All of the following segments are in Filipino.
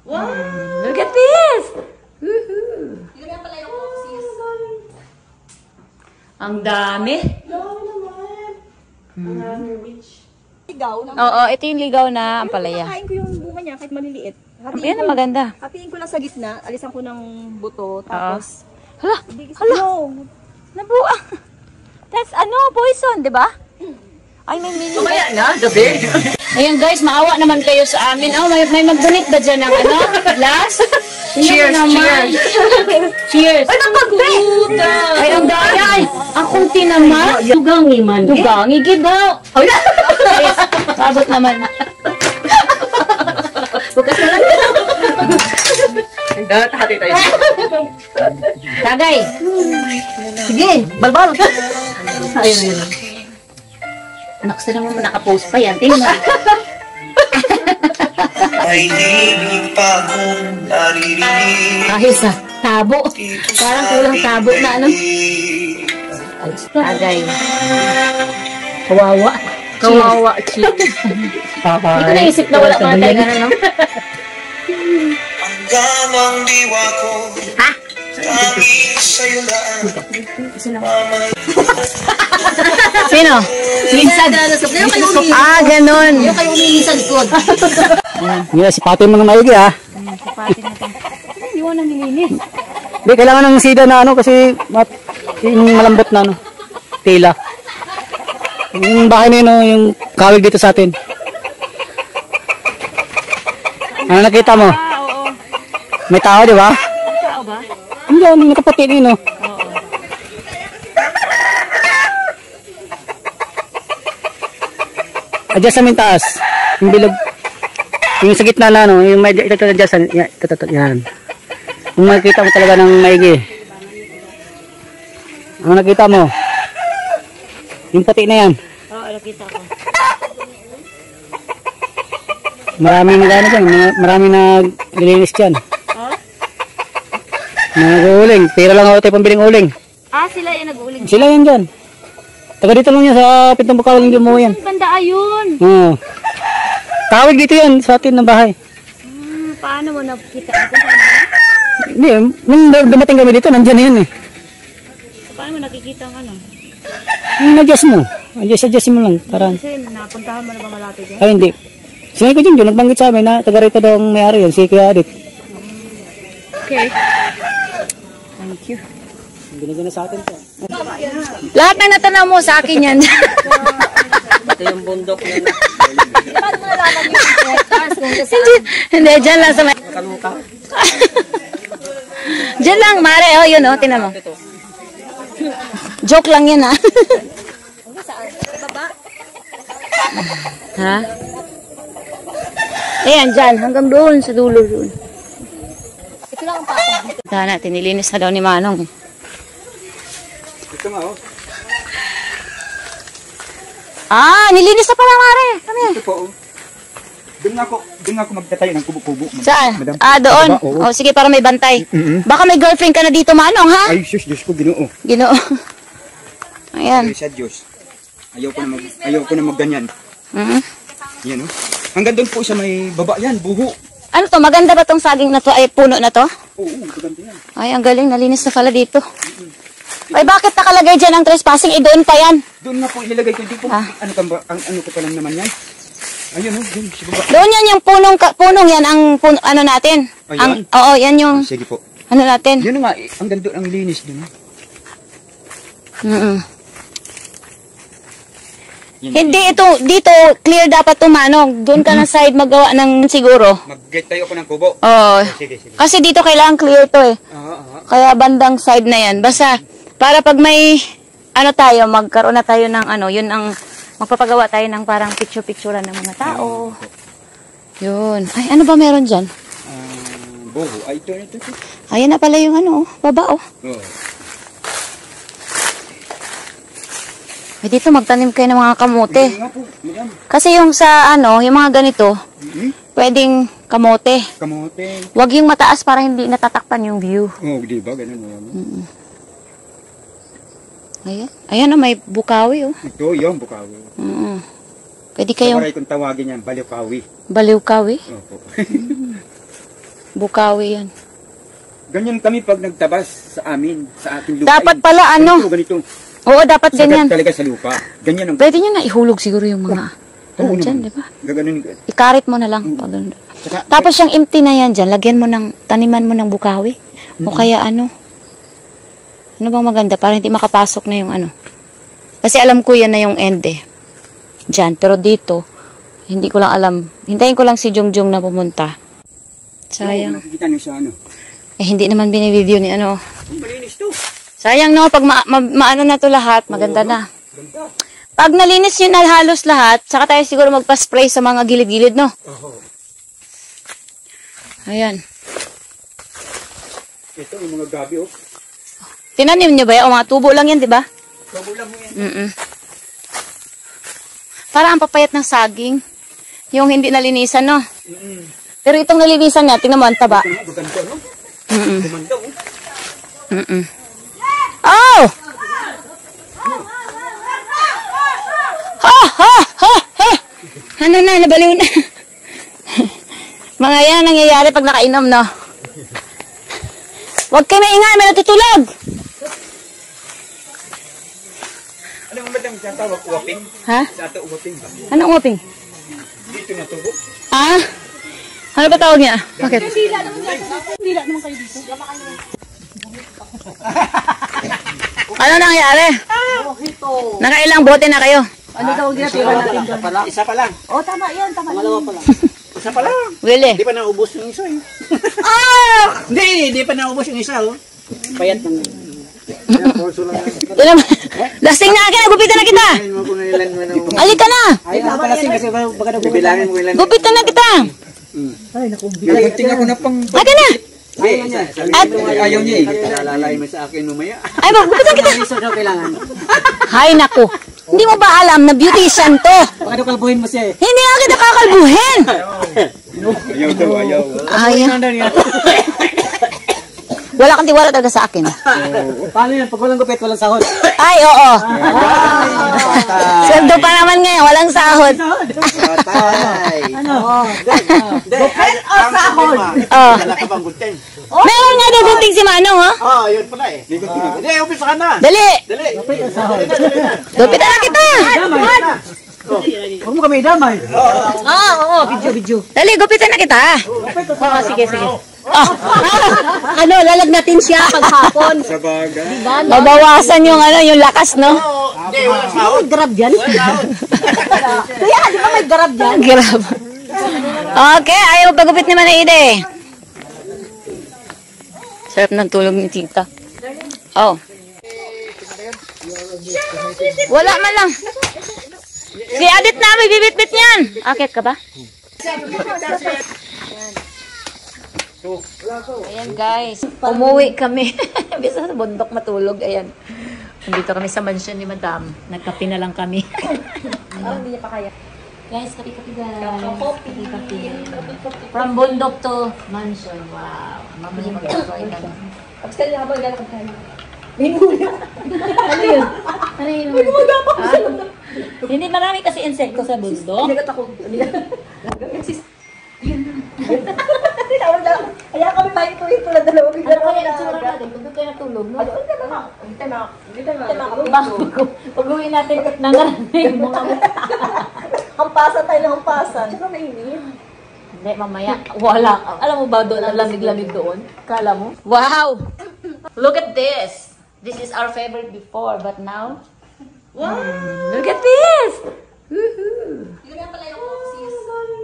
Wow! Look at this! Woohoo! Ang dami. Ligaw na. Oo, ito yung ligaw na ampalaya. Kain ko yung bunga niya kahit maliliit. Yan ang maganda. Hatiin ko lang sa gitna, alisan ko ng buto, tapos... Hala! No. Nabuang! That's poison, di ba? Ay, may mini. Mamaya na, gabi. Ayan guys, maawa naman kayo sa amin. Oh, may mag-donate ba dyan ng last? Cheers, cheers. Cheers. Ay, nakagbe! Ay, ang daya. Ang kunti naman. Dugangi man. Dugangi, gidaw. Ay, sabot naman. Bukas na lang. Hati tayo. Tagay. Sige, balbal. Ayun. Anak, sila naman nakapost pa yan. Tingnan. Ay di pa kong naririnig. Kahit sa tabo. Parang kulang tabo na Tagay. Kawawa. Kawawa, chick. Hindi ko naisip na wala pa tayo gano'n, no? Hanggang ang diwa ko. Ha? Tanging sa'yo lang. Sino? Minsan. Ganun. Yung kayo umihingi sa likod. Yeah, sipatin mo ng maigi ha. Sipatin na ito. Hindi mo na nilinis. Hindi, kailangan ng sida na kasi yung malambot na tela. Yung bahay na yun, yung kawig dito sa atin. Ano nakita mo? Oo. May tao, di ba? May tao ba? Hindi, nakaputi din, no? Oo. Adjustment taas. Yung bilog. Yung sa gitna na, no? Yung may adjustment. Yan. Yung makikita mo talaga ng maigi. Ano nakita mo? Yung puti na yan. Oo, nakita ko. Maraming nagano dyan. Maraming naglilinis dyan. Nag-uuling. Pira lang ako tayo pambiling uling. Sila yung nag-uuling. Sila yan dyan. Taga dito lang yan sa Pintong Bukawang din mo yan. Banda ayun. Oo. Kawig dito yan sa atin ng bahay. Paano mo nakita? Hindi, nung dumating kami dito, nandyan na yan eh. Paano mo nakikita ang ano? Yung adjust mo. Adjust mo lang. Para... Kasi napuntahan mo na ba malapit yan? Ay, hindi. Sinay ko dyan, nagbanggit sa amin na taga rito daw ang may-ari yan, si Kuya Adit. Okay. Thank you. Binigyan na sa atin to. Lahat na natanaw mo sa akin yan. Ito yung bundok na Paano mo nalaman yung hectares kung Hindi, dyan lang sa may... nakaluka. Dyan lang, Mare. Oh, yun, oh. Tinan mo. Joke lang yan, ha? Ha? Ayan, dyan. Hanggang doon, sa dulo doon. Ito lang ang patong. Dahil natin, nilinis na daw ni Manong. Ito nga oh. Nilinis na pala, Mare. Kami. Ito po oh. Doon ako magtatayo ng kubo-kubo. Saan? Madam. Doon. Diba? Oo. Oh, sige, para may bantay. Baka may girlfriend ka na dito, Manong, ha? Ay, Diyos ko, Ginoo. Ginoo. Ayan. Ay, sa Diyos. Ayaw ko na magganyan. Yan oh. Hanggang doon po sa may baba yan, buho. Ano to? Maganda ba tong saging na to? Ay, puno na to? Oo, maganda yan. Ay, ang galing. Nalinis na pala dito. Ay, bakit nakalagay dyan ang trespassing? Doon pa yan. Doon na po ilagay ko. Hindi po, ano ko pa lang naman yan. Ayun oh, doon sa baba. Doon yan yung punong yan ang ano natin. Ayan? Oo, yan yung Sige po. ano natin. Yun nga, hanggang doon ang linis doon. Hindi ito, dito, clear dapat tumanog. Doon ka na side magawa ng siguro. Mag-get tayo ako ng kubo. Oo. Sige. Kasi dito kailangan clear to eh. Kaya bandang side na yan. Basta, para pag may, ano tayo, magkaroon na tayo ng ano, yun ang, magpapagawa tayo ng parang picture-picturean ng mga tao. Yun. Ay, ano ba meron dyan? Buho. Ay, ito. Ayan na pala yung ano, baba oh. Oo. Ay, dito magtanim kayo ng mga kamote. Nga po, madam. Kasi yung sa ano, yung mga ganito, pwedeng kamote. Kamote. Huwag yung mataas para hindi natatakpan yung view. Oo, di ba? Ganun mo. Ayan. Ayan na, may bukawi oh. Ito, yung bukawi. Pwede kayong Sa kung tawagin yan, baliw-kawi. baliw-kawi. Opo. Bukawi yan. Ganyan kami pag nagtabas sa amin, sa ating lupa. Dapat pala ano. Ganito. Oo, dapat ganyan. Sagat talaga sa lupa. Ganyan ang... Pwede nyo na ihulog siguro yung mga ano dyan, di ba? Gaganon. Ikarit mo na lang. Tapos yung empty na yan dyan, lagyan mo ng, taniman mo ng bukawi. O kaya ano. Ano bang maganda? Para hindi makapasok na yung ano. Kasi alam ko yan na yung end eh. Dyan. Pero dito, hindi ko lang alam. Hintayin ko lang si Jongjong na pumunta. Sayang. Nakikita niyo sa ano. Eh, hindi naman binibideo ni ano. Malinis to. Sayang no, pag maano na to lahat, maganda na. Pag nalinis yun na halos lahat, saka tayo siguro magpa-spray sa mga gilid-gilid, no? Ayan. Ito, yung mga gabi, oh. Tinanim nyo ba yan? O mga tubo lang yan, di ba? Tubo lang mo yan. Para ang papayat ng saging. Yung hindi nalinisan, no? Pero itong nalinisan niya, tingnan mo, ang taba. Maganda, no? Gumanda, oh. Oh! Ha! Ha! Ha! Ha! Ano na, nabaliw na. Mga yan nangyayari pag nakainom, no? Huwag kayo maingay, may natutulog. Ano ang madang tawag, uwaping? Ha? Sa ato, uwaping ba? Anong ngoping? Dito na tubo. Ah? Ano ba tawag niya? Bakit? Dila naman kayo dito. Ano nangyayari? Nakailang bote na kayo? Ano daw ginatira natin doon? Isa pa lang. Oh, tama yan, tama yan. Isa pa lang. Willie. Di pa naubos yung isa, eh. Ah! Hindi pa naubos yung isa, oh. Payat lang. Lasing na akin, gupitan na kita. Alika na. Ay, napalasing kasi baka nabibilangin mo ilan. Gupitan na kita. Tingnan ko na pang... Akin na. At ayaw niya, eh. Nalalay mo sa akin mamaya. Ay, gupitan kita. Hay, naku. Hindi mo ba alam na beautician to? Baka daw kalbuhin mo siya eh. Hindi nga kita kakalbuhin. Ayaw daw, ayaw. Ayaw. Wala kang tiwala talaga sa akin. Paano yan? Pag walang gupit, walang sahod. Ay, oo. Sweldo pa naman ngayon, walang sahod. Patay. Ano? Gupit o sahod? Oh. Wala ka bang gunting? Meron nga daw gunting si Manong, oh. Oo, yun pala eh. Hindi, umpisa ka na. Dali. Dali. Gupitan na kita. Huwag mo kami idamay. Oo. Video. Dali, gupitan na kita. Oo, sige. Oh. Ano, lalagnatin siya paghapon. Sa bagay. Mabawasan yung yung lakas, no? Hindi, wala sahod. Grab yan. Kaya, di ba may garab dyan? Garab. Okay, ayaw pagupit ni Manaide. Sarap ng tulog ni tita. Oh. Wala man lang. Si Adit na, may bibit-bit niyan. Akit ka ba? Ayan guys, umuwi kami. Bisa sa bundok matulog, ayan. Nandito kami sa mansion ni Madam. Nagkape na lang kami. Hindi niya pa kaya. Guys, kape-kape guys. Kape-kape. From bundok to mansion. Wow. Mamaya mag-enjoy kami. Tapos kanina habang lalakad tayo. Ano yun? Ano yun? Hindi marami kasi insekto sa bundok. Nilagat ako. Kaya kami pahintuhin pala dalawa. Ano kaya itsura natin? Pag doon kayo natulog, no? Pag-uwi natin, nangaraming mga Hampasan tayo ng hampasan. Tsaka mainit. Hindi, mamaya. Wala. Alam mo ba doon, ang lamig-lamig doon? Kala mo? Wow! Look at this! This is our favorite before, but now? Wow! Look at this! Woohoo! Yun nga pala yung oxys.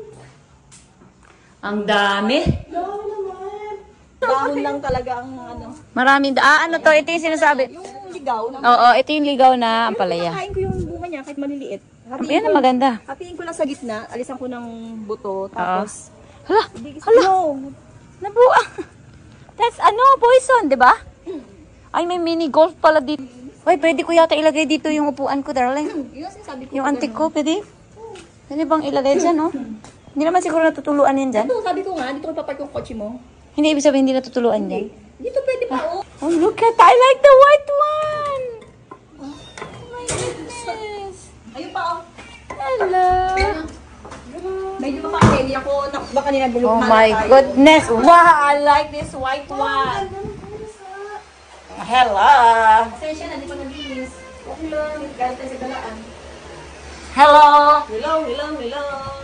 Ang dami. Dahon lang talaga ang ano. Maraming ano to? Ito yung sinasabi. Yung ligaw. Oo, ito yung ligaw na ampalaya. Kain ko yung bunga niya kahit maliliit. Yan ang maganda. Hatiin ko lang sa gitna. Alisan ko ng buto. Tapos, Hala! hala! Nabuang! That's poison, di ba? Ay, may mini golf pala dito. Uy, pwede ko yata ilagay dito yung upuan ko, darling. yun ang sinasabi ko. Yung antik ko, pwede? Pwede bang ilagay dyan, no? Hindi naman siguro natutuluan yan dyan. Ito, sabi ko nga, dito ko ipapark yung kotse mo. Hindi ibig sabihin hindi natutuluan dyan. Dito pwede pa, oh. Oh, look at, I like the white one! Oh my goodness! Ayun pa, oh. Hello! Medyo mapakali. Hindi ako baka ninagulog Oh my goodness. Wow, I like this white one. Hello. Pasensya na, hindi pa naglinis. Okay lang, galit tayo sa galaan. Hello. Hello. Diba?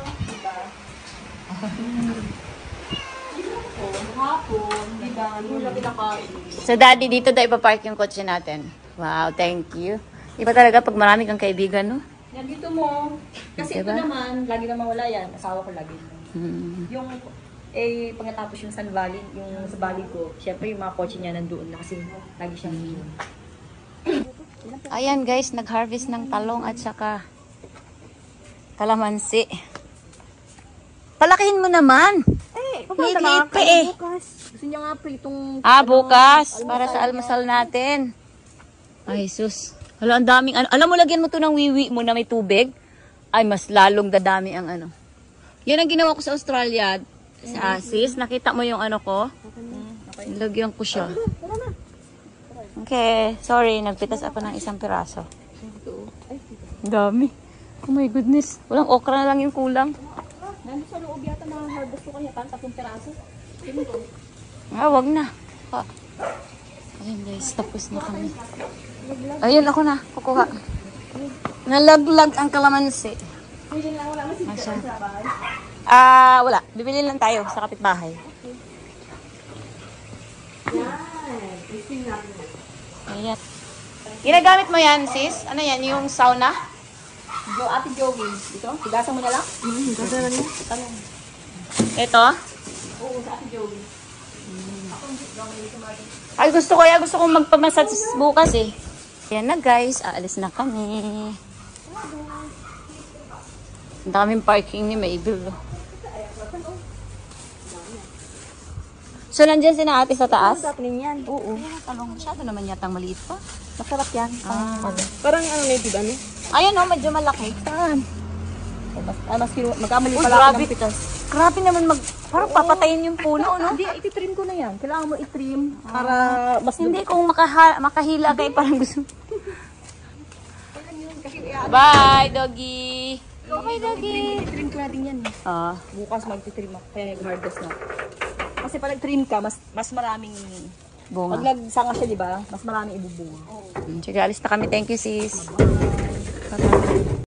Hapon, diba? Yung lagi nakain. So daddy, dito daw ipapark yung kotse natin. Wow, thank you. Iba talaga pag marami kang kaibigan, no? Yan dito mo. Kasi Diba? ito naman, lagi naman wala yan. Asawa ko lagi. Yung, pagkatapos yung San Valley, yung sa Valley ko, syempre yung mga kotse niya nandoon na kasi lagi siyang Ayan guys, nag-harvest ng talong at saka kalamansi. Palakihin mo naman. Liit-liit pa eh. Bukas. Gusto niya nga pritong... Bukas. Para sa almasal natin. Ay, sus. Hala, ang daming ano. Alam mo, lagyan mo to ng wiwi mo na may tubig. Ay, mas lalong dadami ang ano. Yan ang ginawa ko sa Australia. Sa Asis. Nakita mo yung ano ko? Lagyan ko siya. Okay. Sorry, nagpitas ako ng isang piraso. Ang dami. Oh my goodness. Walang okra na lang yung kulang. Nandun sa loob yata mga harvest ko kaya parang 3 peraso. Wag na. Pa. Ayun guys, tapos na kami. Ayun, ako na. Kukuha. Nalaglag ang kalamansi. Masya. Wala. Bibili lang tayo sa kapitbahay. Ayan. Ginagamit mo yan, sis? Ano yan? Yung sauna? Ate Joey, ito? Higasan mo na lang? Higasan na lang. Ito? Oo, sa Ate Joey. Ay, gusto kong magpamassage bukas eh. Ayan na guys, aalis na kami. Ang daming parking ni Mabel. So, nandiyan si na ate sa taas? Tapunin yan. Oo. Talong, masyado naman yatang maliit pa. Masarap yan. Parang ano native ano? Ayan o, medyo malaki. Saan? Magkamali Uy, pala grabe. ako ng pitas. Grabe naman parang papatayin yung puno, no? Hindi, ititrim ko na yan. Kailangan mo itrim para mas Hindi, kung makahila kayo parang gusto. Bye, doggy. Bye, doggy. itrim ko na din yan. Bukas magtitrim ako. Kaya nag-harvest na. Kasi pag nag-trim ka, mas maraming... Bunga. Pag nagsanga siya, di ba? Mas maraming ibubunga. Sige, alis na kami. Thank you, sis.